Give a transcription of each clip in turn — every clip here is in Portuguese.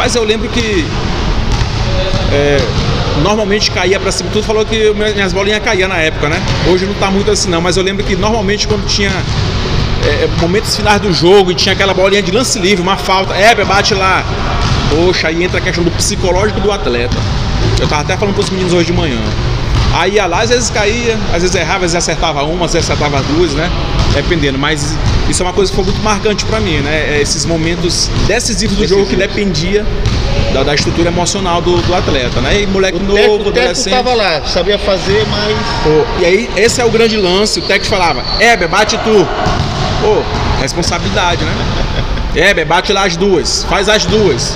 Rapaz, eu lembro que normalmente caía pra cima. Tu falou que minhas bolinhas caíam na época, né? Hoje não tá muito assim não, mas eu lembro que normalmente quando tinha momentos finais do jogo e tinha aquela bolinha de lance livre, uma falta, bate lá. Poxa, aí entra a questão do psicológico do atleta. Eu tava até falando pros meninos hoje de manhã. Aí ia lá, às vezes caía, às vezes errava, às vezes acertava uma, às vezes acertava duas, né? Dependendo, mas isso é uma coisa que foi muito marcante pra mim, né? Esses momentos decisivos do jogo que dependia da estrutura emocional do atleta, né? E moleque novo, adolescente. O técnico tava lá, sabia fazer, mas... E aí, esse é o grande lance, o técnico falava, bate tu. Responsabilidade, né? Bate lá as duas, faz as duas.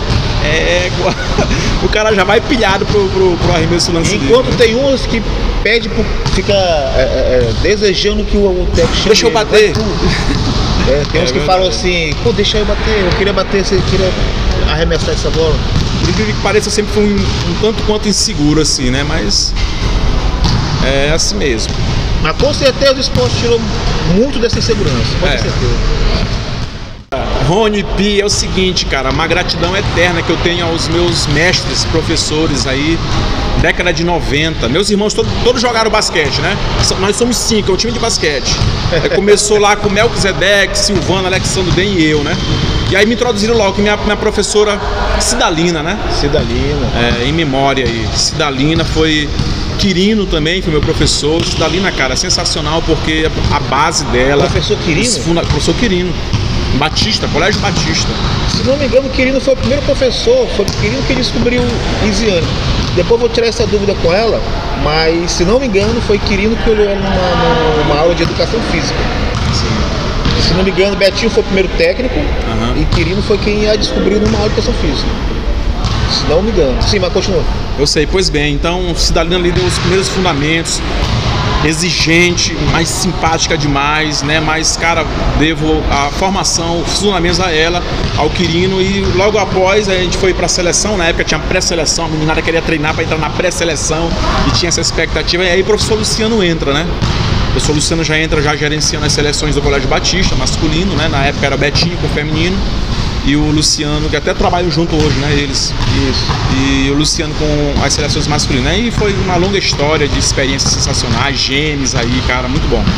O cara já vai pilhado pro arremesso lance livre. Enquanto tem uns que pede, fica desejando que o técnico chegue. Deixa eu bater. Tem uns que falam assim, pô, deixa eu bater, eu queria bater, você queria arremessar essa bola. Por incrível que pareça, eu sempre fui um tanto quanto inseguro assim, né? Mas é assim mesmo. Mas com certeza o esporte tirou muito dessa insegurança, com certeza. Rony, Pi, é o seguinte, cara, uma gratidão eterna que eu tenho aos meus mestres, professores aí, década de 90. Meus irmãos todos jogaram basquete, né? Nós somos 5, é um time de basquete. Começou lá com Melquisedeque, Silvano, Alexandre Den e eu, né? E aí me introduziram logo, que minha professora Cidalina, né? Cidalina. Em memória aí. Cidalina foi... Quirino também foi meu professor. Cidalina, cara, sensacional, porque a base dela... Professor Quirino? Professor Quirino. Batista, Colégio Batista. Se não me engano, o Quirino foi o primeiro professor, foi o Quirino que descobriu Lisiane. Depois eu vou tirar essa dúvida com ela, mas se não me engano, foi Quirino que olhou ela numa aula de educação física. Sim. Se não me engano, Betinho foi o primeiro técnico e Quirino foi quem a descobriu numa aula de educação física. Se não me engano. Sim, mas continua. Eu sei, pois bem. Então, Cidalina ali deu os primeiros fundamentos. Exigente, mais simpática demais, né? Mas, cara, devo a formação, os fundamentos a ela, ao Quirino. E logo após a gente foi pra seleção. Na época tinha pré-seleção, a meninada queria treinar para entrar na pré-seleção e tinha essa expectativa. E aí o professor Luciano entra, né? O professor Luciano já entra já gerenciando as seleções do Colégio Batista, masculino, né? Na época era Betinho com o feminino. E o Luciano, que até trabalham junto hoje, né, eles. Isso. E o Luciano com as seleções masculinas. E foi uma longa história de experiências sensacionais, genes aí, cara, muito bom.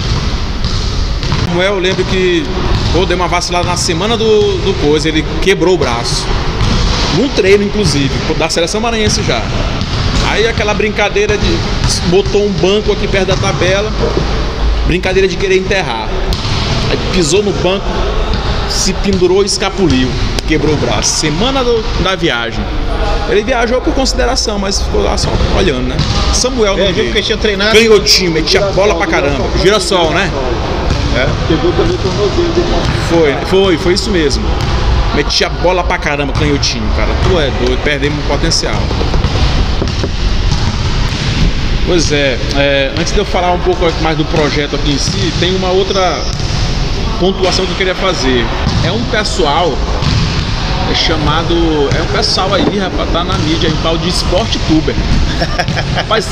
Eu lembro que deu uma vacilada na semana do coisa, ele quebrou o braço. Num treino, inclusive, da seleção maranhense já. Aí aquela brincadeira de... botou um banco aqui perto da tabela, brincadeira de querer enterrar. Aí pisou no banco, se pendurou e escapuliu, quebrou o braço. Semana da viagem. Ele viajou por consideração, mas ficou lá só olhando, né? Samuel, porque tinha treinado. Canhotinho, metia bola pra caramba. Girassol, né? Pegou também o tornozelo. Foi isso mesmo. Metia bola pra caramba, canhotinho, cara. Tu é doido, perdemos um potencial. Pois antes de eu falar um pouco mais do projeto aqui em si, tem uma outra pontuação que eu queria fazer. É um pessoal chamado... É um pessoal aí, rapaz, tá na mídia, em tal de Sport Tuber. Rapaz,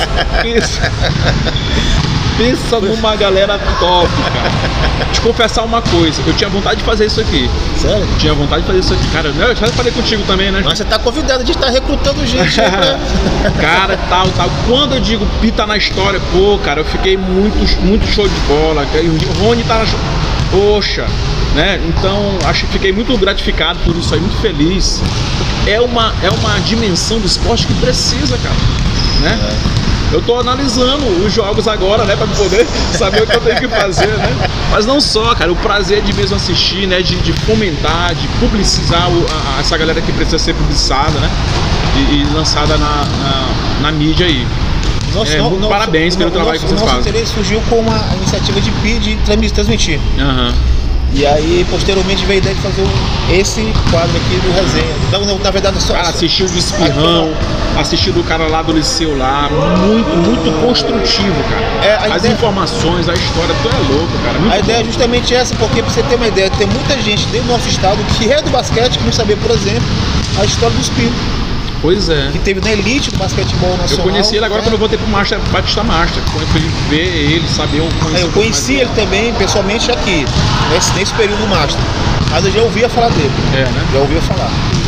pensa numa galera top, cara. Te confessar uma coisa, eu tinha vontade de fazer isso aqui. Sério? Eu tinha vontade de fazer isso aqui. Cara, eu já falei contigo também, né? Mas você tá convidado de estar recrutando gente aí pra... Cara, tal. Quando eu digo Pi tá na história, pô, cara, eu fiquei muito show de bola. O Rony tá na... Poxa, né? Então, fiquei muito gratificado por isso aí, muito feliz. É uma dimensão do esporte que precisa, cara, né? Eu tô analisando os jogos agora, né, pra poder saber o que eu tenho que fazer, né? Mas não só, cara, o prazer de mesmo assistir, né, de fomentar, de publicizar essa galera que precisa ser publicizada, né? E lançada na mídia aí. Parabéns pelo trabalho que vocês fazem. Nosso interesse surgiu com uma iniciativa de PI de transmitir. E aí, posteriormente, veio a ideia de fazer esse quadro aqui do resenha. Então, na verdade, só... Cara, assistiu o Espirrão, assistiu do cara lá do Liceu lá, muito construtivo, cara. As informações, a história, tu é louco, cara. A ideia é justamente essa, porque pra você ter uma ideia, tem muita gente dentro do nosso estado que é do basquete, que não sabia, por exemplo, a história dos Pi. Pois é. Que teve na elite do basquetebol nacional. Eu conheci ele agora quando eu voltei pro Batista Master. Quando eu fui ver ele, saber eu conheci ele também, pessoalmente, aqui, nesse período do Master. Mas eu já ouvia falar dele. Né? Já ouvia falar.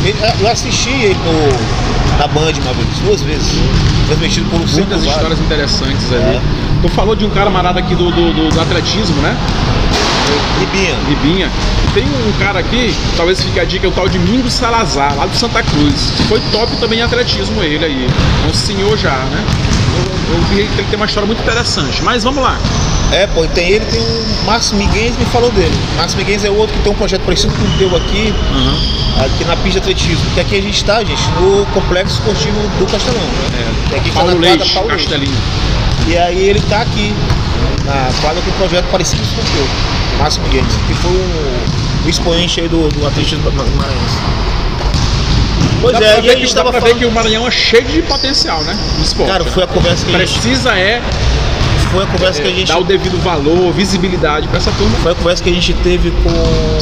Eu assisti ele na Band uma vez, 2 vezes, transmitido por Luciano. Muitas histórias interessantes ali. Tu falou de um camarada aqui do atletismo, né? Ribinha. Tem um cara aqui, talvez fique a dica, é o tal de Mingo Salazar, lá do Santa Cruz. Foi top também em atletismo ele aí. É um senhor já, né? Eu vi que ele tem uma história muito interessante. Mas vamos lá. Tem o Márcio Miguel me falou dele. Márcio Miguel é outro que tem um projeto parecido com o teu aqui, aqui na pista de atletismo. Porque aqui a gente está, gente, no Complexo Esportivo do Castelão, né? Aqui Paulo Leite, Castelinho. E aí ele está aqui, na quadra com um projeto parecido com o teu, Márcio Miguel, que foi o expoente aí do atletismo maranhense. Pois é, e a gente estava falando... ver que o Maranhão é cheio de potencial, né? No esporte. Cara, foi a conversa que Foi a conversa que a gente... dar o devido valor, visibilidade para essa turma. Foi a conversa que a gente teve com...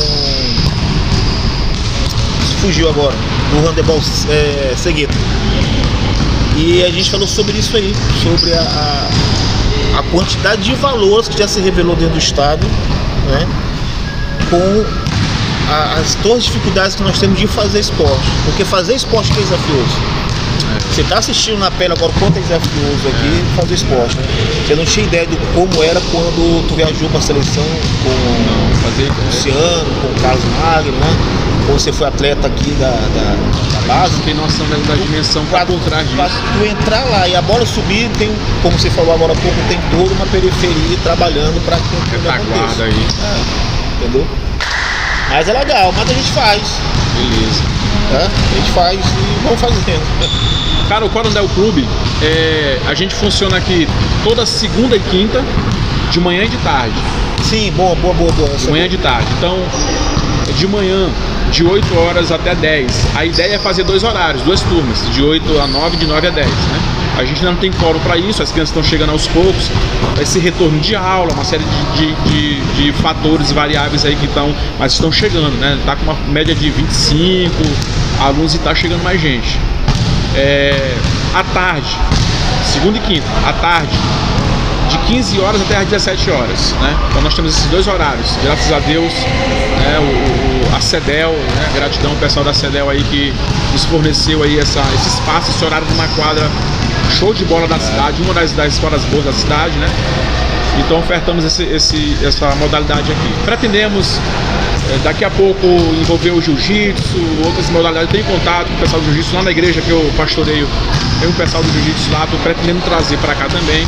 Fugiu agora, no handebol Segueto. E a gente falou sobre isso aí, sobre a quantidade de valores que já se revelou dentro do estado, né? Com as todas as dificuldades que nós temos de fazer esporte. Porque fazer esporte é desafioso. Você está assistindo na pele agora o quanto é desafioso aqui fazer esporte, né? Você não tinha ideia de como era quando tu viajou para a seleção com o Luciano, com o Carlos Magno, né? Ou você foi atleta aqui da base. Não tem noção da dimensão para por trás disso. Para tu entrar lá e a bola subir, tem, como você falou agora há pouco, tem toda uma periferia trabalhando para que retaguarda aí. Entendeu? Mas é legal, mas a gente faz. Beleza. A gente faz e vamos fazendo. Cara, o Corandel Clube, a gente funciona aqui toda segunda e quinta, de manhã e de tarde. Sim, boa. De manhã e de tarde. Então, de manhã, de 8 horas até 10. A ideia é fazer 2 horários, 2 turmas, de 8 a 9, de 9 a 10, né? A gente ainda não tem quórum para isso, as crianças estão chegando aos poucos, esse retorno de aula, uma série de fatores e variáveis aí que estão chegando, né? Tá com uma média de 25 alunos e tá chegando mais gente. À tarde, segunda e quinta, à tarde, de 15 horas até às 17 horas, né? Então nós temos esses 2 horários, graças a Deus, né? A CEDEL, né? Gratidão ao pessoal da CEDEL aí que nos forneceu aí esse espaço, esse horário numa quadra show de bola da cidade, uma das escolas boas da cidade, né? Então ofertamos essa modalidade aqui. Pretendemos daqui a pouco envolver o jiu-jitsu, outras modalidades. Eu tenho contato com o pessoal do jiu-jitsu lá na igreja que eu pastoreio, tem um pessoal do jiu-jitsu lá, estou pretendendo trazer para cá também.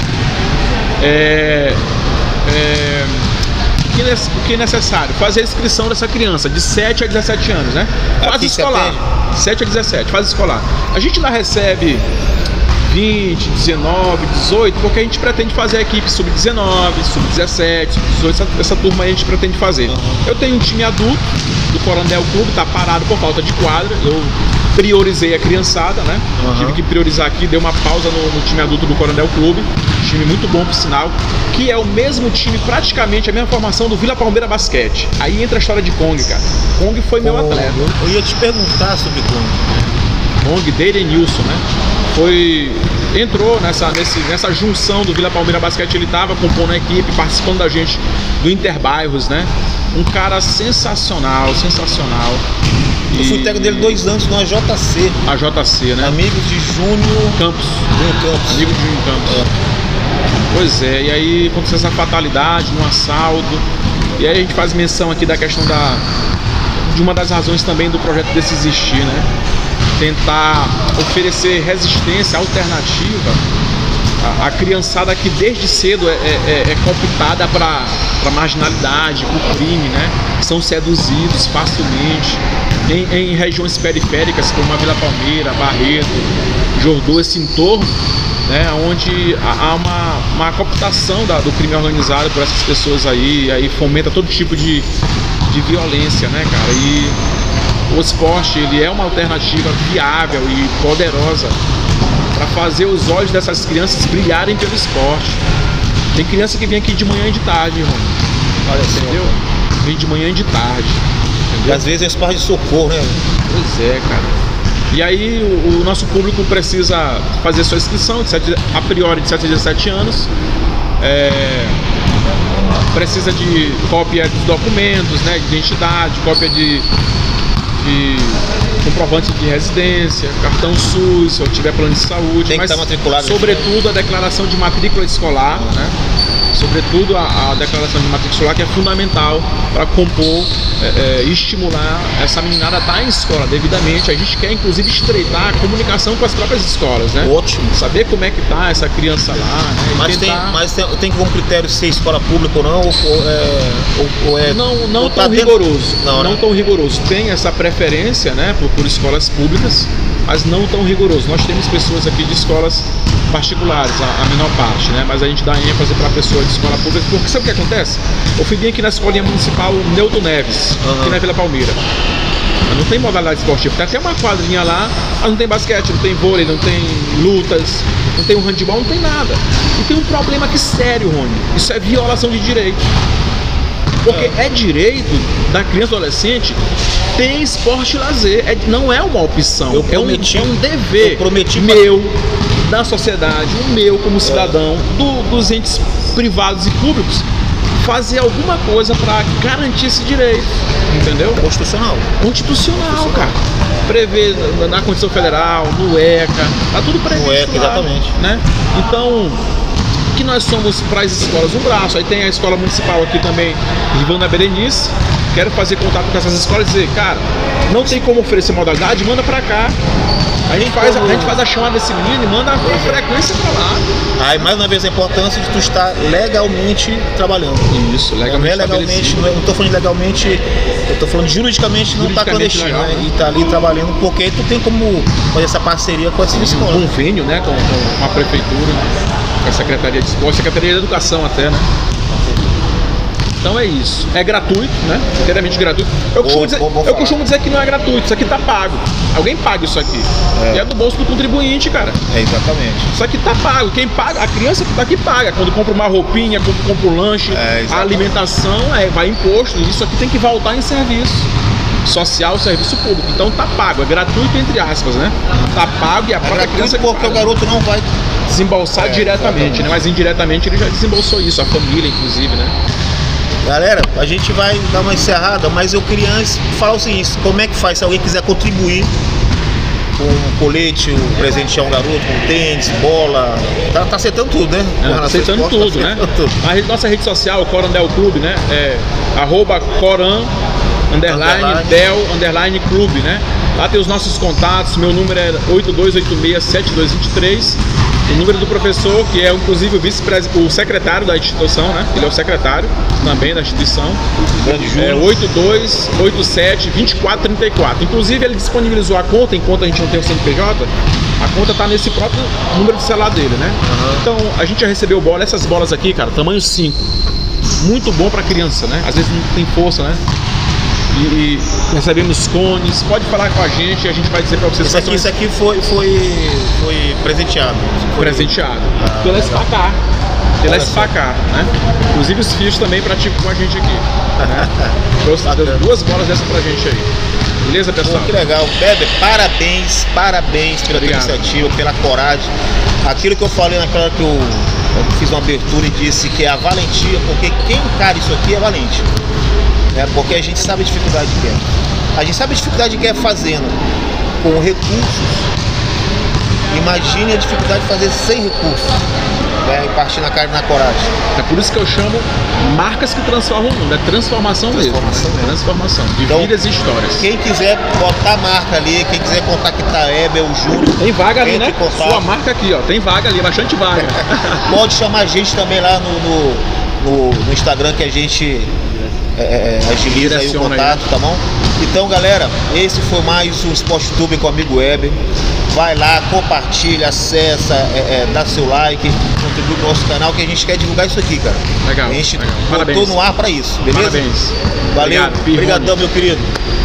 O que é necessário? Fazer a inscrição dessa criança de 7 a 17 anos, né? Fase escolar, 7 a 17, fase escolar. A gente lá recebe 20, 19, 18, porque a gente pretende fazer a equipe sub-19, sub-17, sub-18, essa turma aí a gente pretende fazer. Eu tenho um time adulto do Corandel Clube, tá parado por falta de quadra, eu priorizei a criançada, né? Tive que priorizar aqui, dei uma pausa no time adulto do Corandel Clube, time muito bom por sinal, que é o mesmo time, praticamente a mesma formação do Vila Palmeira Basquete. Aí entra a história de Kong, cara. Kong foi meu atleta. Eu ia te perguntar sobre Kong, Deirenilson, né? Entrou nessa junção do Vila Palmeira Basquete, ele estava compondo a equipe, participando da gente do Interbairros, né? Um cara sensacional. Eu fui técnico dele 2 anos no AJC. AJC, né? Amigos de Júnior Campos. Amigos de Júnior Campos. Pois é, e aí aconteceu essa fatalidade, um assalto. E aí a gente faz menção aqui da questão de uma das razões também do projeto desse existir, né? Tentar oferecer resistência alternativa à criançada que desde cedo é computada para marginalidade, para o crime, né? São seduzidos facilmente em regiões periféricas como a Vila Palmeira, Barreto, Jordô, esse entorno, né? Onde há uma cooptação do crime organizado por essas pessoas aí fomenta todo tipo de violência, né, cara? E o esporte, ele é uma alternativa viável e poderosa para fazer os olhos dessas crianças brilharem pelo esporte. Tem criança que vem aqui de manhã e de tarde, irmão. Olha, entendeu? Vem de manhã e de tarde. Entendeu? E às vezes é esporte de socorro, né? Pois é, cara. E aí o nosso público precisa fazer sua inscrição a priori de 7 a 17 anos. Precisa de cópia dos documentos, né, de identidade, cópia de comprovante de residência, cartão SUS, se eu tiver plano de saúde, tem que mas estar matriculado, sobretudo a declaração de matrícula escolar, né? Sobretudo a declaração de matrícula escolar, que é fundamental para compor e estimular essa meninada a estar em escola devidamente. A gente quer inclusive estreitar a comunicação com as próprias escolas, né? Ótimo. Saber como é que tá essa criança lá, né? Mas tem como critério ser escola pública ou não? Não tão rigoroso. Não tão rigoroso. Tem essa preferência, né, por escolas públicas, mas não tão rigoroso. Nós temos pessoas aqui de escolas particulares, a menor parte, né? Mas a gente dá ênfase para a pessoa de escola pública, porque sabe o que acontece? Eu fui bem aqui na escolinha municipal Newton Neves, aqui na Vila Palmeira. Não tem modalidade esportiva, tem até uma quadrinha lá, mas não tem basquete, não tem vôlei, não tem lutas, não tem um handebol, não tem nada. E tem um problema aqui sério, Rony, isso é violação de direito. Porque é direito da criança e adolescente ter esporte e lazer, não é uma opção, é um dever meu, da sociedade, o meu como cidadão, dos entes privados e públicos, fazer alguma coisa para garantir esse direito, entendeu? Constitucional, cara. Prevê na Constituição Federal, no ECA, tá tudo previsto lá, exatamente. Né? Então, que nós somos para as escolas um braço, aí tem a escola municipal aqui também, Rivana Berenice. Quero fazer contato com essas escolas e dizer, cara, não tem como oferecer modalidade, manda pra cá. A gente faz a chamada desse menino e manda a frequência pra lá. E mais uma vez a importância de tu estar legalmente trabalhando. Isso, legalmente. Não tô falando legalmente, eu tô falando juridicamente não tá clandestino, legal, né? E tá ali trabalhando, porque aí tu tem como fazer essa parceria com essa escola. Um convênio, né, com a prefeitura, com a Secretaria de Esporte, Secretaria de Educação até, né? Então é isso. É gratuito, né? Inteiramente gratuito. Eu costumo dizer que não é gratuito, isso aqui tá pago. Alguém paga isso aqui. E é do bolso do contribuinte, cara. Exatamente. Isso aqui tá pago. Quem paga, a criança que tá aqui paga. Quando compra uma roupinha, quando compra um lanche, a alimentação, vai imposto. Isso aqui tem que voltar em serviço social, serviço público. Então tá pago, é gratuito entre aspas, né? Tá pago e a própria criança porque o garoto não vai desembolsar diretamente, né? Mas indiretamente ele já desembolsou isso, a família inclusive, né? Galera, a gente vai dar uma encerrada, mas eu queria antes falar o seguinte: como é que faz se alguém quiser contribuir com um colete, um presentear um garoto, com tênis, bola, tá acertando tudo, né? Tá acertando tudo, né? A nossa rede social, o Corandel Clube, né? É @coran_del_clube, né? Lá tem os nossos contatos, meu número é 8286-7223. O número do professor, que é inclusive o secretário da instituição, né? Ele é o secretário também da instituição. É 8287-2434. Inclusive ele disponibilizou a conta, enquanto a gente não tem o CNPJ, a conta está nesse próprio número de celular dele, né? Então a gente já recebeu bola, essas bolas aqui, cara, tamanho 5. Muito bom para criança, né? Às vezes não tem força, né? E recebemos cones, pode falar com a gente vai dizer para vocês. Isso aqui foi presenteado. Presenteado pela Spacar. Pela Spacar, né? Inclusive os filhos também praticam com a gente aqui, né? Trouxe 2 bolas dessas pra gente aí. Beleza, pessoal? Que legal. Beber, parabéns pela tua iniciativa, pela coragem. Aquilo que eu falei naquela hora que eu fiz uma abertura e disse que é a valentia, porque quem encara isso aqui é valente. Porque a gente sabe a dificuldade que é. A gente sabe a dificuldade que é fazendo com recursos. Imagine a dificuldade de fazer sem recursos, né? E partir na cara e na coragem. É por isso que eu chamo marcas que transformam o mundo. É transformação mesmo. Transformação de vidas e histórias. Quem quiser botar a marca ali, quem quiser contactar a Hebe, o Júlio. Tem vaga ali, né? Sua marca aqui, ó. Tem vaga ali, bastante vaga. Pode chamar a gente também lá no Instagram, que a gente agiliza aí o contato, tá bom? Então, galera, esse foi mais o Esporte Tube com o amigo Weber. Vai lá, compartilha, acessa, dá seu like, contribui pro nosso canal, que a gente quer divulgar isso aqui, cara. Legal. A gente botou no ar pra isso, beleza? Parabéns. Valeu, obrigadão, meu querido.